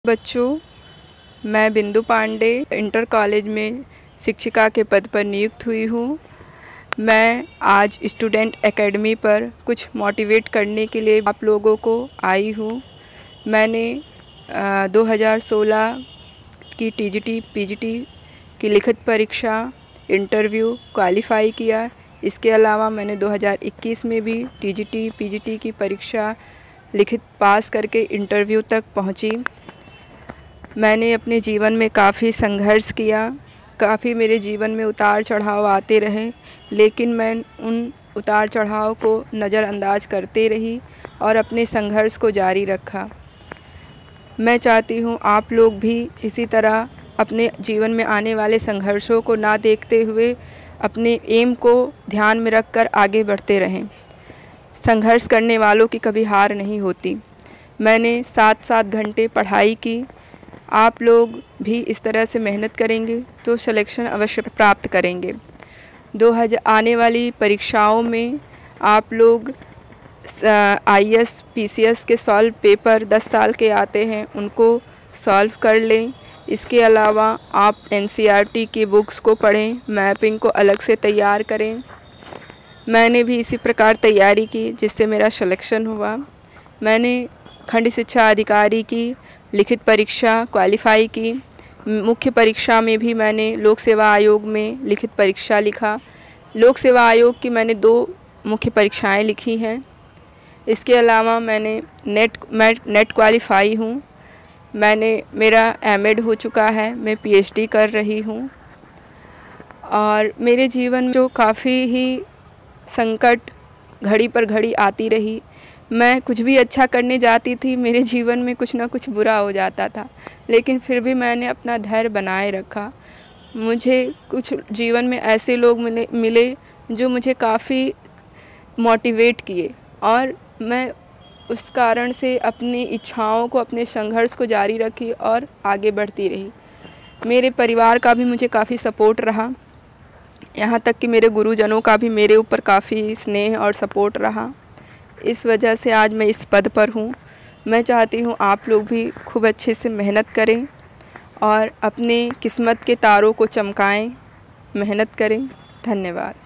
बच्चों, मैं बिंदु पांडे इंटर कॉलेज में शिक्षिका के पद पर नियुक्त हुई हूँ। मैं आज स्टूडेंट एकेडमी पर कुछ मोटिवेट करने के लिए आप लोगों को आई हूँ। मैंने 2016 की टीजीटी पीजीटी की लिखित परीक्षा इंटरव्यू क्वालिफ़ाई किया। इसके अलावा मैंने 2021 में भी टीजीटी पीजीटी की परीक्षा लिखित पास करके इंटरव्यू तक पहुँची। मैंने अपने जीवन में काफ़ी संघर्ष किया, काफ़ी मेरे जीवन में उतार चढ़ाव आते रहे, लेकिन मैं उन उतार चढ़ाव को नज़रअंदाज करते रही और अपने संघर्ष को जारी रखा। मैं चाहती हूँ आप लोग भी इसी तरह अपने जीवन में आने वाले संघर्षों को ना देखते हुए अपने एम को ध्यान में रखकर आगे बढ़ते रहें। संघर्ष करने वालों की कभी हार नहीं होती। मैंने 7-7 घंटे पढ़ाई की। आप लोग भी इस तरह से मेहनत करेंगे तो सिलेक्शन अवश्य प्राप्त करेंगे। आने वाली परीक्षाओं में आप लोग आईएएस पीसीएस के सॉल्व पेपर 10 साल के आते हैं, उनको सॉल्व कर लें। इसके अलावा आप एनसीईआरटी की बुक्स को पढ़ें, मैपिंग को अलग से तैयार करें। मैंने भी इसी प्रकार तैयारी की जिससे मेरा सिलेक्शन हुआ। मैंने खंड शिक्षा अधिकारी की लिखित परीक्षा क्वालिफ़ाई की। मुख्य परीक्षा में भी मैंने लोक सेवा आयोग में लिखित परीक्षा लिखा। लोक सेवा आयोग की मैंने 2 मुख्य परीक्षाएं लिखी हैं। इसके अलावा मैंने नेट क्वालिफ़ाई हूँ। मेरा एमएड हो चुका है, मैं पीएचडी कर रही हूँ। और मेरे जीवन में जो काफ़ी ही संकट घड़ी पर घड़ी आती रही। मैं कुछ भी अच्छा करने जाती थी, मेरे जीवन में कुछ ना कुछ बुरा हो जाता था, लेकिन फिर भी मैंने अपना धैर्य बनाए रखा। मुझे कुछ जीवन में ऐसे लोग मिले जो मुझे काफ़ी मोटिवेट किए और मैं उस कारण से अपनी इच्छाओं को, अपने संघर्ष को जारी रखी और आगे बढ़ती रही। मेरे परिवार का भी मुझे काफ़ी सपोर्ट रहा, यहाँ तक कि मेरे गुरुजनों का भी मेरे ऊपर काफ़ी स्नेह और सपोर्ट रहा। इस वजह से आज मैं इस पद पर हूँ। मैं चाहती हूँ आप लोग भी खूब अच्छे से मेहनत करें और अपने किस्मत के तारों को चमकाएं, मेहनत करें। धन्यवाद।